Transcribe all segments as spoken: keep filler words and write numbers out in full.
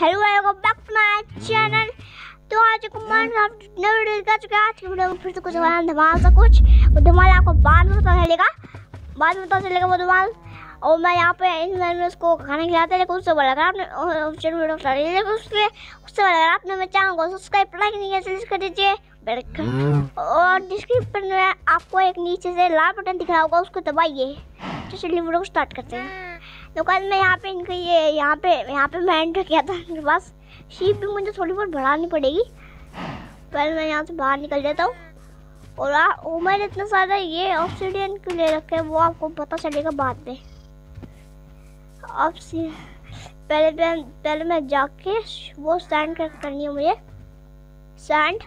Hello welcome back to my channel. तो आज को मान आप नए वीडियो का चुका आज की वीडियो में फिर से कुछ धमाल सा कुछ वो धमाल आपको बाद में पता चलेगा बाद में पता चलेगा वो धमाल। और मैं यहाँ पे इन मैंने उसको खाना खिलाते लेकिन उससे बोला अगर आपने चलो वीडियो स्टार्ट लेकिन उससे उससे बोला अगर आपने मेरे चैनल को सब्सक्राइब लाइक नहीं किया जल्दी कर दीजिए और डिस्क्रिप्शन में आपको एक नीचे से लाल बटन दिख रहा होगा उसको दबाइए। तो चलिए वीडियो को स्टार्ट करते हैं। तो कल मैं यहाँ पे इनके ये यहाँ पे यहाँ पे मैं एंटर किया था इनके पास शीप भी मुझे थोड़ी बहुत बढ़ानी पड़ेगी। पहले मैं यहाँ से बाहर निकल जाता हूँ और आ, वो मैंने इतना सारा ये ऑब्सीडियन के लिए रखे हैं वो आपको पता चलेगा बाद में। अब पहले पहले मैं जाके वो सैंड करनी है मुझे। सैंड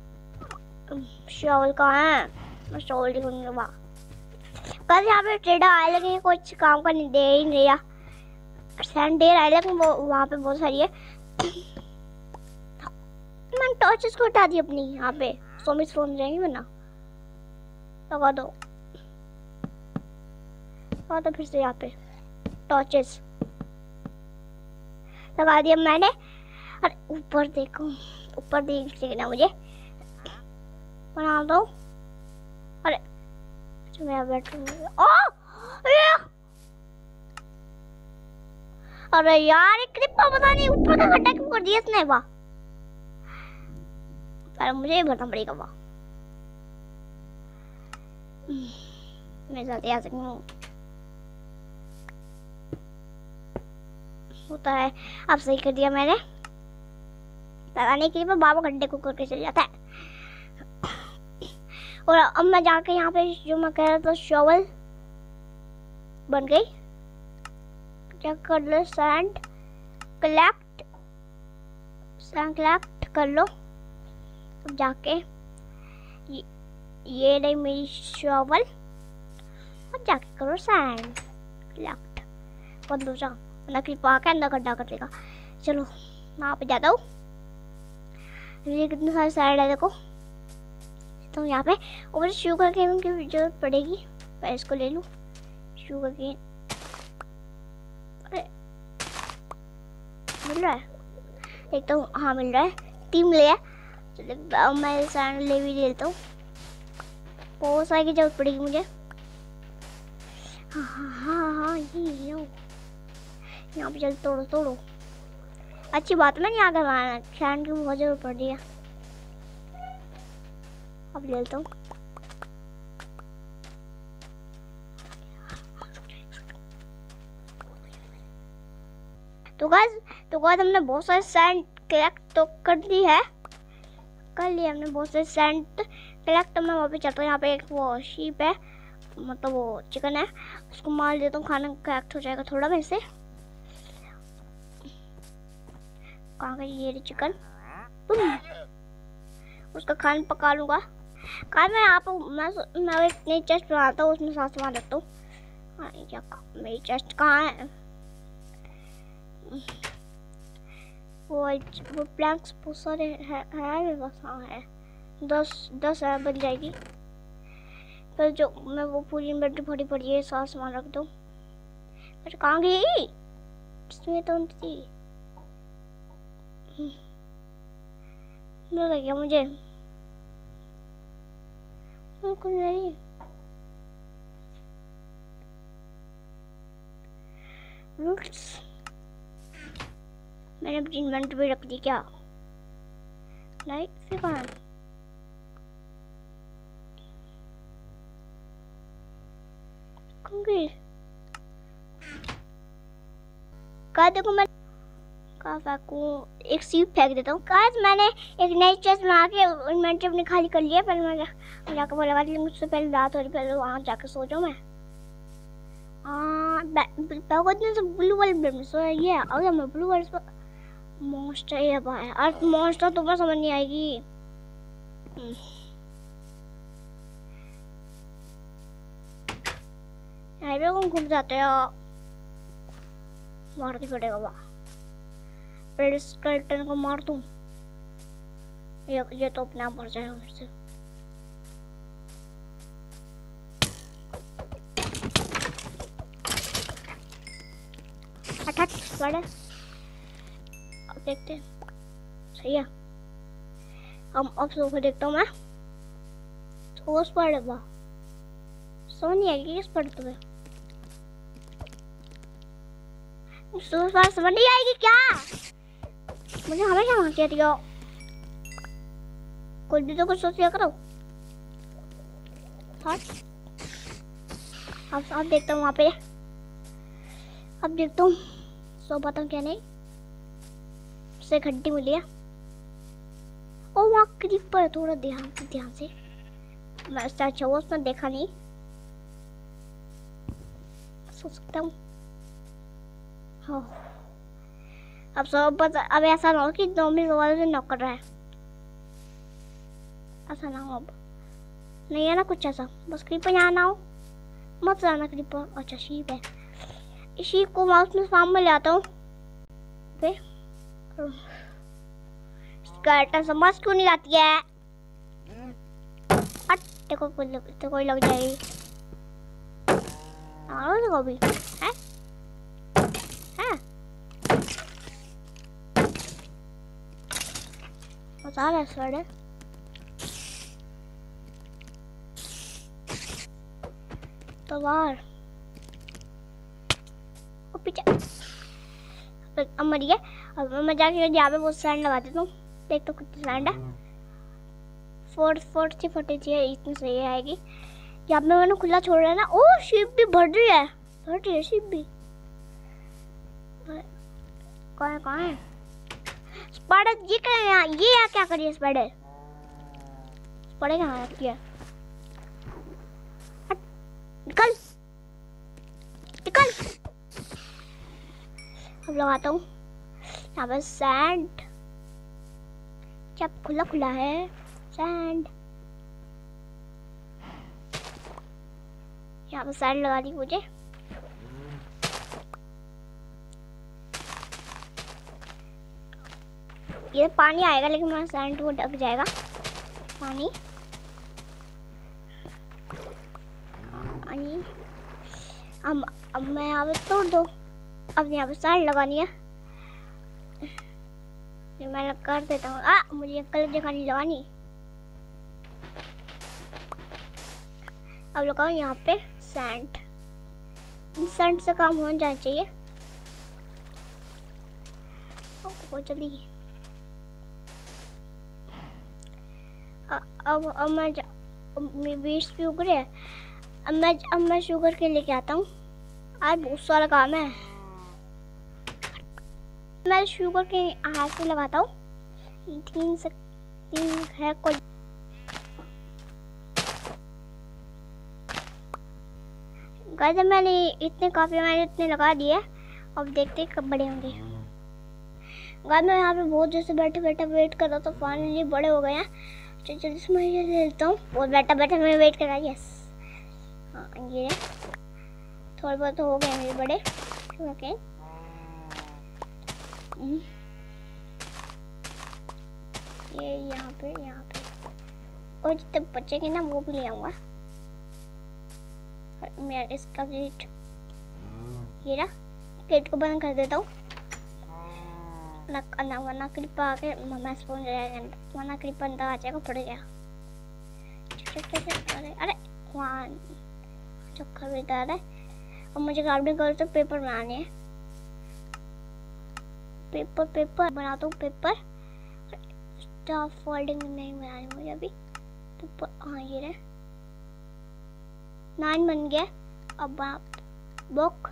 शॉवल कहाँ है? मैं शॉवल दिखूंगी वहाँ। कल यहाँ पे ट्रेडर आए लेकिन कुछ काम का नहीं दे ही नहीं रहा। सैंड दे रहा है लेकिन वो वहाँ पे बहुत सारी है। मैंने टॉर्चेस को हटा दी अपनी यहाँ पे सोमिस फोन जाएंगी वरना लगा दो लगा दो फिर से यहाँ पे टॉर्चेस लगा दिया मैंने। अरे ऊपर देखो ऊपर देखना मुझे बना दो। अरे मैं बैठूं अरे यार एक क्लिप पता नहीं ऊपर का गड्ढा क्यों कर दिया इसने वाह पर मुझे ही भरना पड़ेगा वाह मैं जल्दी आ सकूं होता है। अब सही कर दिया मैंने लगाने के लिए बाबा गड्ढे को करके चल जाता है। और अब मैं जाके यहाँ पे जो मैं कह रहा था शॉवल बन गई। चेक कर लो सैंड कलेक्ट सैंड कलेक्ट कर लो। अब जाके ये, ये रही मेरी शॉवल और जाके करो सैंड कलेक्ट बंद हो जा ना कि पाके अंदर गड्ढा कर देगा। चलो मैं यहाँ पे जाता हूँ। ये कितने सारे सैंड है देखो तो यहाँ पे और मुझे शुगर केन की जरूरत पड़ेगी। मैं इसको ले लूँ शुगर केन। अरे मिल रहा है एक तो हाँ मिल रहा है तीन ले है। चलो मैं सैंड ले भी लेता हूँ बहुत सारी की जरूरत पड़ेगी मुझे। हाँ हाँ हाँ हाँ ये लो यहाँ पे चल तोड़ो तोड़ो अच्छी बात मैं नहीं आगे बनाना सैंड की बहुत जरूरत पड़ रही है। अब ले लेता हूँ तो गाइस तो गाइस हमने बहुत सारे सैंड कलेक्ट तो कर दी है कर लिया हमने बहुत सारे सैंड कलेक्ट। तो मैं वहाँ पे चलता हूँ। यहाँ पे एक वो शीप है मतलब वो चिकन है उसको मार देता हूँ खाना कलेक्ट हो जाएगा थोड़ा वैसे। कहाँ गई ये चिकन उसका खाना पका लूँगा। कल मैं आप मैं मैं एक नई चेस्ट बनाता हूँ उसमें साथ सामान रखता हूँ। क्या मेरी चेस्ट कहाँ है? वो वो प्लैंक्स बहुत सारे है, है मेरे पास। हाँ है दस दस है बन जाएगी पर जो मैं वो पूरी इन्वेंटरी भरी पड़ी है साथ सामान रख दूँ। पर कहाँ गई इसमें तो थी मिल गया मुझे कुछ नहीं। रूट्स मैंने अपनी इन्वेंटरी रख दी क्या नहीं फिर कहाँ कहा देखो मैं कहाँ फेंकूं एक सीप फेंक देता हूँ। गाइस मैंने एक नई चेस्ट बना के इन्वेंटरी अपनी खाली कर लिया। पहले मैं जाकर वो लगा लिया मुझसे पहले रात हो रही पहले वहाँ जाकर सो जाऊँ मैं। हाँ इतने से ब्लू वाले बेड में सो ये अगर मैं ब्लू वाले पर मॉन्स्टर ये भाई और मॉन्स्टर तो समझ नहीं आएगी। यहाँ पे कौन घूम जाते हैं मार के पड़ेगा वहाँ स्केलेटन को मार दूं ये ये तो अपने आप मर जाएगा फिर से। हट हट बड़े देखते हैं। सही है। हम अब सोफा देखता हूँ मैं। सोच पड़ रहा समझ नहीं आएगी किस पढ़ तुम्हें। सोच पड़ समझ नहीं आएगी क्या? मुझे हमेशा मांगती रहती हो। कुछ भी तो कुछ सोच लिया करो। अब अब देखता हूँ वहाँ पे। अब देखता हूँ सो पाता हूँ क्या नहीं। उसे घंटी मिली है। ओ वहाँ क्रीपर, थोड़ा ध्यान से ध्यान से। मैं उससे अच्छा हुआ उसने देखा नहीं। सो सकता हूँ। हाँ अब सो पता। अब ऐसा ना हो कि ज़ॉम्बी वाले से नॉक कर रहा है। ऐसा ना हो अब। नहीं है ना कुछ ऐसा। बस क्रीपर यहाँ ना हो। मत जाना क्रीपर। अच्छा शीप है। इस शीप को माउस में फार्म में ले आता हूँ। स्केलेटन समझ क्यों नहीं आती है? हट देखो कोई लग, तो कोई लग जाएगी। आरो देखो भी है है बता रहा है सर। तो बाहर ओ पीछे अब मर गया। अब मैं जाके यहाँ पे बहुत सैंड लगा देता हूँ। देख तो कितनी सैंड है। फोर फोर्टी फोर्टी है इतनी सही आएगी। यहाँ पे मैंने खुला छोड़ रहा है ना। ओ शिप भी बढ़ रही है। बढ़ रही है शिप भी। कहाँ है कहाँ है स्पाइडर? ये क्या है यहाँ? ये यहाँ क्या करिए स्पाइडर? स्पाइडर कहाँ रखी है? निकल निकल। अब लगाता हूँ यहाँ पर सैंड। जब खुला खुला है सैंड। यहाँ पर सैंड लगा दी मुझे। ये पानी आएगा लेकिन मेरा सैंड वो ढक जाएगा पानी। पानी अब अब मैं यहाँ पे तोड़ दो। अब यहाँ पे सैंड लगानी है। ये मैं कर देता हूँ। आ मुझे कलर जगह नहीं लगानी। अब लगाओ यहाँ पे सैंड। सैंड से काम हो जाना चाहिए। ओ जल्दी। अब अब मैं बीस भी उग रहे हैं। अब मैं अब मैं शुगर के लेके आता हूँ। आज बहुत सारा काम है। मैं शुगर के हाथ से लगाता हूँ। तीन से तीन है कोई। गाइस मैंने इतने काफी मैंने इतने लगा दिए। अब देखते कब बड़े होंगे। गाइस मैं यहाँ पे बहुत देर से बैठे बैठे वेट कर रहा था। फाइनली बड़े हो गए हैं। चल जल्दी से मैं ये ले लेता हूँ। बहुत बैठा बैठा मैं वेट कर रहा। यस हाँ ये थोड़े बहुत तो हो गए मेरे बड़े। ओके ये यहाँ पे यहाँ पे और जितने बच्चे के ना वो भी ले आऊँगा। मैं इसका गेट ये ना गेट को बंद कर देता हूँ। ना वरना क्रिपर आके मम्मा स्पॉन जाएगा। वरना क्रिपर अंदर आ जाएगा पड़ गया। अरे अरे वहाँ चक्कर भी डाल है। और मुझे क्राफ्टिंग कर तो पेपर बनाने हैं। पेपर पेपर बनाता हूँ पेपर। स्टाफ फोल्डिंग नहीं बनानी मुझे अभी। पेपर हाँ ये रहे नाइन बन गया। अब बुक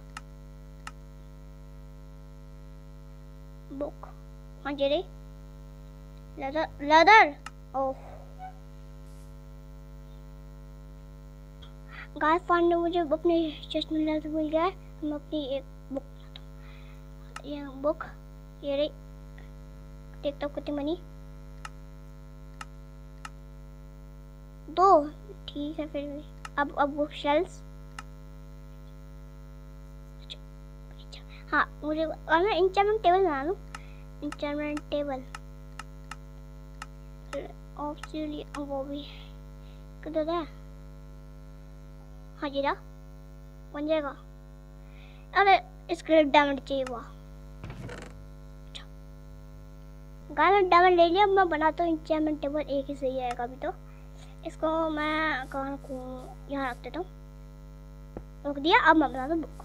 बुक हाँ ये रही leather leather. Oh guys finally मुझे अपने चेस्ट में लेदर मिल गया है। मैं अपनी एक बुक बनाता हूँ। ये बुक ये रही। देखता हूँ कितनी बनी। दो ठीक है फिर भी। अब अब बुक शेल्स। हाँ मुझे मैं इंचमेंट टेबल बना लूँ। इंचमेंट टेबल ऑब्वियसली वो भी किधर है? हाँ जी रहा बन जाएगा। अरे इसके लिए डायमंड चाहिए। वाह गाइस मैंने डायमंड ले लिया, मैं बनाता हूँ एन्चेंटमेंट टेबल, एक ही सही आएगा अभी तो। इसको मैं कहाँ रखूँ, यहाँ रख देता हूँ, रख दिया। अब मैं बना दूँ बुक।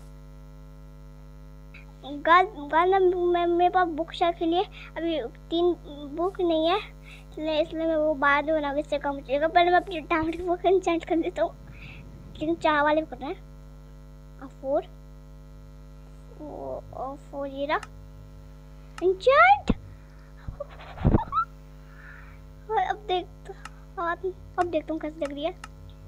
गाइस मैं मेरे पास बुक शेल्फ के लिए अभी तीन बुक नहीं है, इसलिए इसलिए मैं वो बाद में बना, इससे कम चाहिएगा। पहले मैं अपनी डायमंड की बुक एन्चेंट कर देता हूँ, लेकिन चार वाले करना है। और फोर और फोर ये रहा एन्चेंट। अब देख अब देखता हूँ कैसे लग रही है।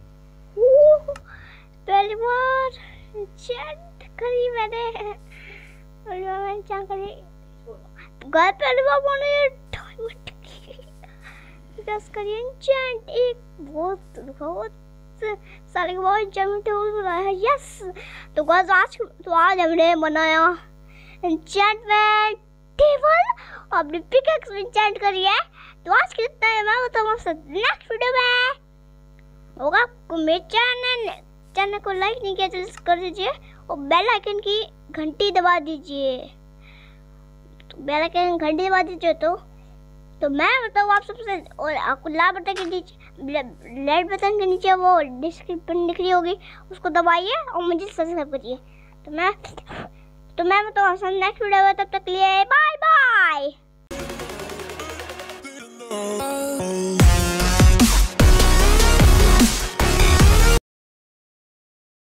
पहली बार एन्चेंट करी मैंने, पहली बार मैंने एन्चेंट करी। गाइस पहली बार मैंने डायमंड की दस करी एन्चेंट, एक बहुत बहुत सारे के बाद एन्चेंटमेंट टेबल बनाया है। यस तो गाइस आज तो आज हमने बनाया एन्चेंटमेंट टेबल, अपनी पिकैक्स में एन्चेंट करी है। तो आज के इतना है, मैं बताऊँ आपसे नेक्स्ट वीडियो में होगा। मेरे चैनल चैनल को लाइक नहीं किया तो कर दीजिए और बेल आइकन की घंटी दबा दीजिए। तो बेल आइकन घंटी दबा दीजिए तो तो मैं बताऊँ आप सबसे, और आपको लाल बटन के नीचे रेड बटन के नीचे वो डिस्क्रिप्शन दिख रही होगी, उसको दबाइए और मुझे सब्सक्राइब करिए। तो मैं तो मैं बताऊँ आपसे नेक्स्ट वीडियो में, तब तक के लिए